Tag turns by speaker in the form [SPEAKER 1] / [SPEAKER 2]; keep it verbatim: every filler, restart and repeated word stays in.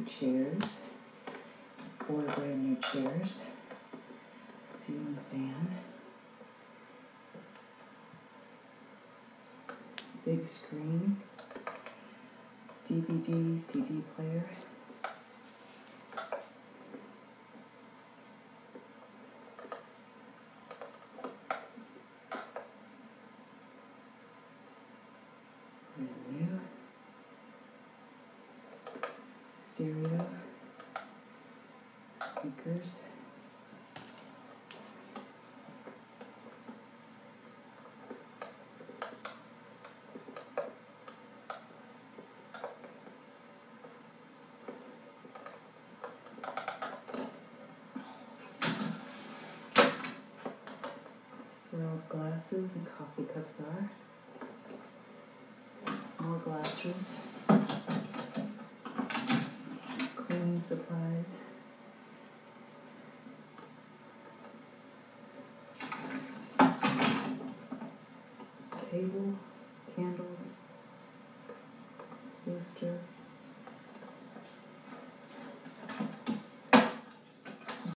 [SPEAKER 1] chairs, four brand new chairs, ceiling fan, big screen, D V D, C D player, brand new, stereo, speakers, this is where all glasses and coffee cups are. More glasses, cleaning supplies, table, candles, booster,